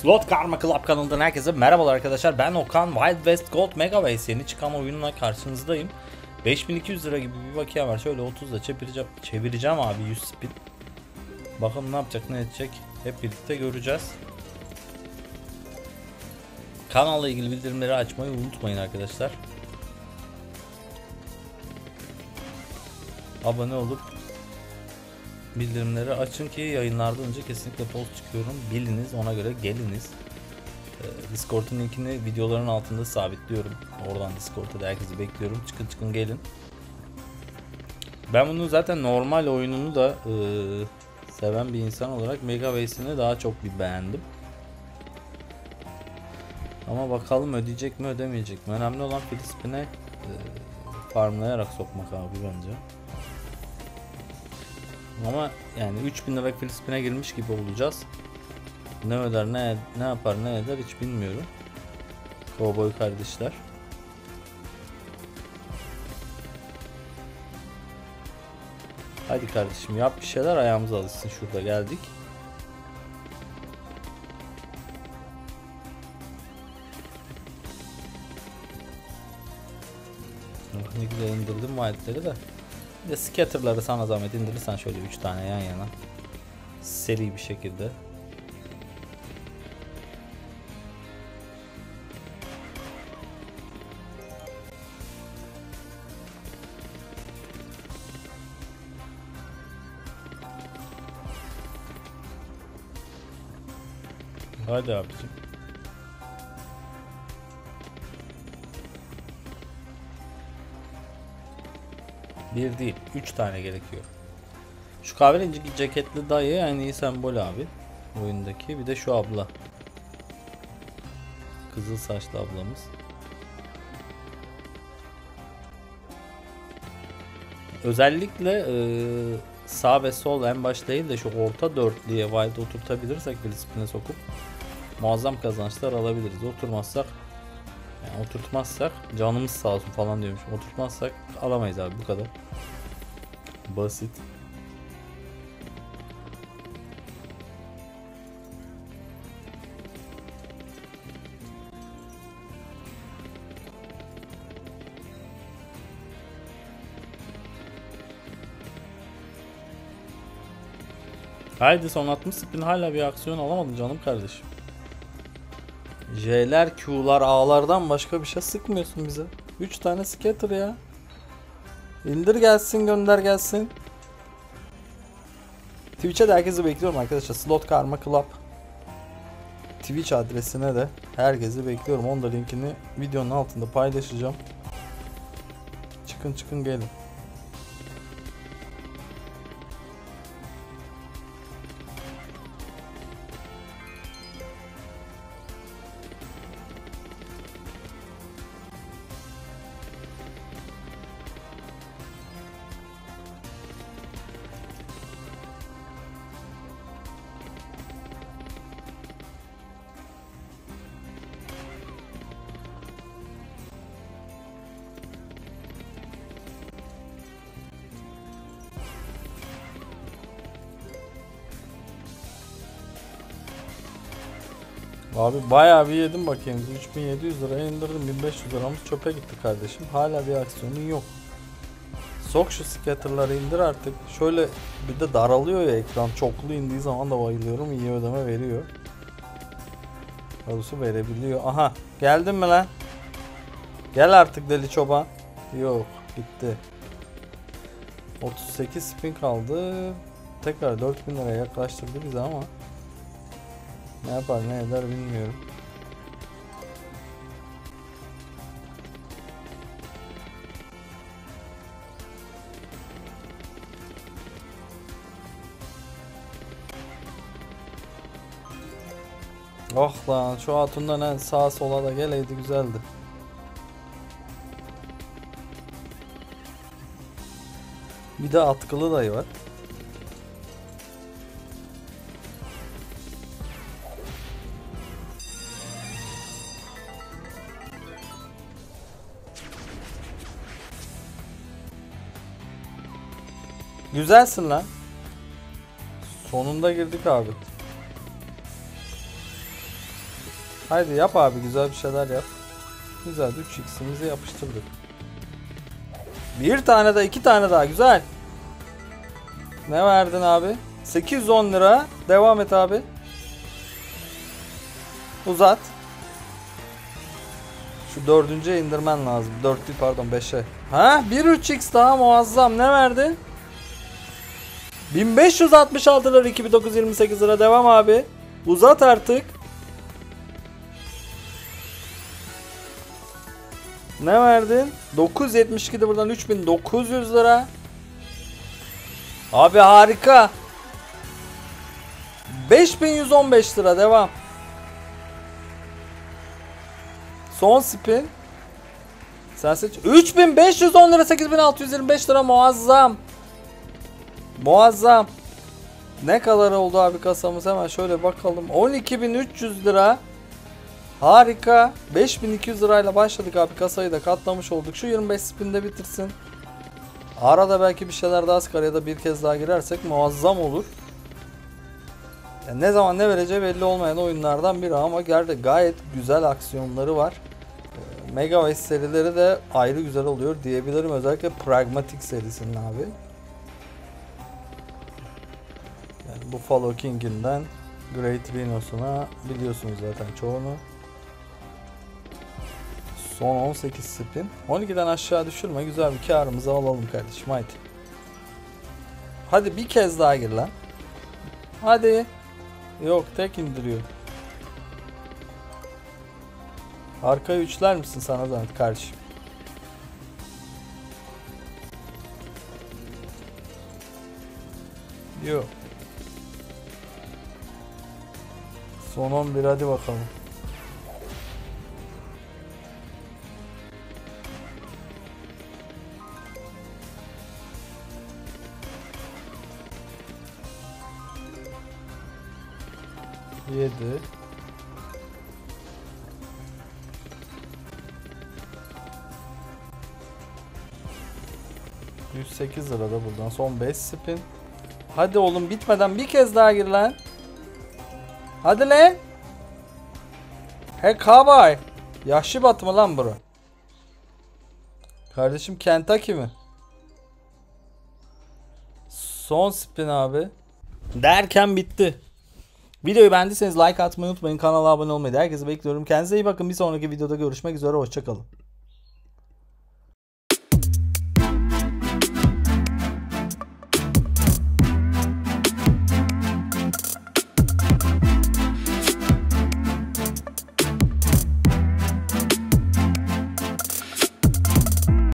Slot Karma Club kanalından herkese merhabalar arkadaşlar. Ben Okan. Wild West Gold Mega Base yeni çıkan oyununa karşınızdayım. 5200 lira gibi bir bakiye var. Şöyle 30'da çevireceğim abi 100 spin. Bakalım ne yapacak, ne edecek. Hep birlikte göreceğiz. Kanalla ilgili bildirimleri açmayı unutmayın arkadaşlar. Abone olup bildirimleri açın ki yayınlardan önce kesinlikle post çıkıyorum. Biliniz, ona göre geliniz. Discord'un linkini videoların altında sabitliyorum. Oradan Discord'da da herkesi bekliyorum. Çıkın gelin. Ben bunu zaten normal oyununu da seven bir insan olarak Mega Base'ini daha çok bir beğendim. Ama bakalım ödeyecek mi ödemeyecek mi? Önemli olan Filistin'e farmlayarak sokmak abi bence. Ama yani 3000 lira Filistin'e girmiş gibi olacağız. Ne öder, ne yapar, ne eder hiç bilmiyorum. Cowboy kardeşler. Hadi kardeşim yap bir şeyler, ayağımıza alışsın. Şurada geldik. Ne güzel indirdim wild'leri de. Bir de scatter'ları sana zahmet indirirsen şöyle 3 tane yan yana. Seri bir şekilde. Hadi abicim. Bir değil, 3 tane gerekiyor. Şu kahverengi ceketli dayı en iyi sembol abi oyundaki. Bir de şu abla. Kızıl saçlı ablamız. Özellikle sağ ve sol en baş değil de şu orta dörtlüye wild oturtabilirsek Filistin'e sokup muazzam kazançlar alabiliriz. Oturmazsak, yani oturtmazsak canımız sağ olsun falan diyormuşum. Oturtmazsak alamayız abi, bu kadar. Basit. Haydi son 60 spin, hala bir aksiyon alamadın canım kardeşim. J'ler, Q'lar, A'lardan başka bir şey sıkmıyorsun bize. 3 tane scatter ya. İndir gelsin, gönder gelsin. Twitch'e de herkesi bekliyorum arkadaşlar. Slot Karma Club Twitch adresine de herkesi bekliyorum. Onun da linkini videonun altında paylaşacağım. Çıkın gelin. Abi bayağı bir yedim bakayım. 3700 liraya indirdim. 1500 liramız çöpe gitti kardeşim. Hala bir aksiyonun yok. Sok şu scatter'ları, indir artık. Şöyle bir de daralıyor ya ekran. Çoklu indiği zaman da bayılıyorum. İyi ödeme veriyor. Doğrusu verebiliyor. Aha, geldin mi lan? Gel artık deli çoban. Yok, gitti. 38 spin kaldı. Tekrar 4000 liraya yaklaştırdı bizi ama ne yapar ne eder bilmiyorum. Oh lan, şu hatundan en sağa sola da geleydi güzeldi. Bir de atkılı dayı var. Güzelsin lan. Sonunda girdik abi. Haydi yap abi, güzel bir şeyler yap. Güzel 3x'imizi yapıştırdık. Bir tane daha, 2 tane daha, güzel. Ne verdin abi? 810 lira. Devam et abi. Uzat. Şu dördüncüye indirmen lazım. 4 değil pardon, 5'e. Ha? Bir 3x daha muazzam. Ne verdin? 1566 lira, 2928 lira. Devam abi. Uzat artık. Ne verdin? 972'de buradan 3900 lira. Abi harika. 5115 lira, devam. Son spin. Sen seç. 3510 lira, 8625 lira, muazzam. Muazzam. Ne kadar oldu abi kasamız, hemen şöyle bakalım. 12300 lira. Harika. 5200 lirayla başladık abi, kasayı da katlamış olduk. Şu 25 spinde bitirsin. Arada belki bir şeyler daha sıkar ya da bir kez daha girersek muazzam olur. Yani ne zaman ne vereceği belli olmayan oyunlardan biri ama gayet güzel aksiyonları var. Mega West serileri de ayrı güzel oluyor diyebilirim. Özellikle Pragmatic serisinin abi. Yani Buffalo King'inden Great Rhino'suna biliyorsunuz zaten çoğunu. Son 18 spin. 12'den aşağı düşürme. Güzel bir karımızı alalım kardeşim. Haydi. Hadi bir kez daha gir lan. Hadi. Yok, tek indiriyor. Arkaya üçler misin sana zahmet kardeşim? Yok. Son 11 hadi bakalım. Yedi. $108 lira da buradan. Son 5 spin. Hadi oğlum, bitmeden bir kez daha gir lan. Hadi lan. He kabay. Yaşlı batı mı lan bura? Kardeşim Kentucky mi? Son spin abi. Derken bitti. Videoyu beğendiyseniz like atmayı unutmayın. Kanala abone olmayı da herkese bekliyorum. Kendinize iyi bakın. Bir sonraki videoda görüşmek üzere. Hoşçakalın.